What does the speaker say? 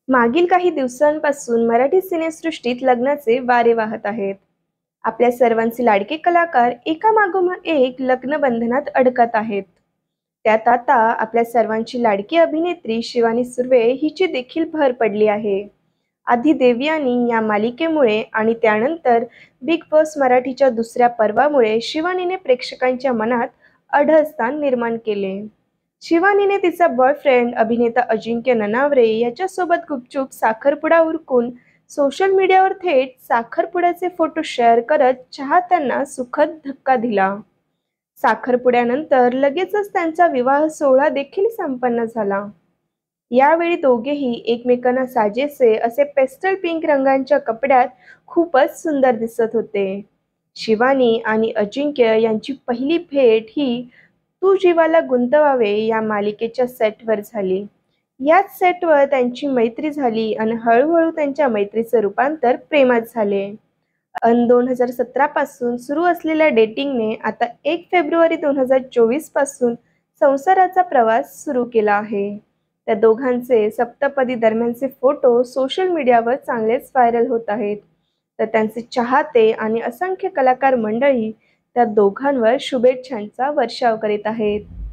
मागील काही दिवसांपासून मराठी सिनेसृष्टीत लग्नाचे वारे वाहत आहेत. आपल्या सर्वांचे लाडके कलाकार एकामागोमाग एक लग्न बंधनात अडकत आहेत. त्यात आता आपल्या सर्वांची लाडकी अभिनेत्री शिवानी सुर्वे हिची देखील भर पडली आहे. आधी देवयानी या मालिकेमुळे आणि त्यानंतर बिग बॉस मराठीच्या दुसऱ्या पर्वामुळे शिवानीने प्रेक्षकांच्या मनात अढळ स्थान निर्माण केले. शिवानीने तिचा बॉयफ्रेंड अभिनेता अजिंक्य ननावरे याच्यासोबत गुपचूप साखरपुडा उरकून सोशल मीडियावर थेट साखरपुड्याचे फोटो शेअर करत चाहत्यांना सुखद धक्का दिला. साखरपुड्यानंतर लगेचच त्यांचा विवाह सोहळा देखील संपन्न झाला. यावेळी दोघेही एकमेकांना साजेसे असे पेस्टल पिंक रंगांच्या कपड्यात खूपच सुंदर दिसत होते. शिवानी आणि अजिंक्य यांची पहिली भेट ही तू जीवाला गुंतवावे या मालिकेच्या सेटवर झाली. याच सेटवर त्यांची मैत्री झाली आणि हळूहळू त्यांच्या मैत्रीचं रूपांतर प्रेमात झाले. 2017 पासून सुरू असलेल्या डेटिंगने आता 1 फेब्रुवारी 2024 पासून संसाराचा प्रवास सुरू केला आहे. त्या दोघांचे सप्तपदी दरम्यानचे फोटो सोशल मीडियावर चांगलेच व्हायरल होत आहेत. तर त्यांचे चाहते आणि असंख्य कलाकार मंडळी त्या दोघांवर शुभेच्छांचा वर्षाव करीत आहेत.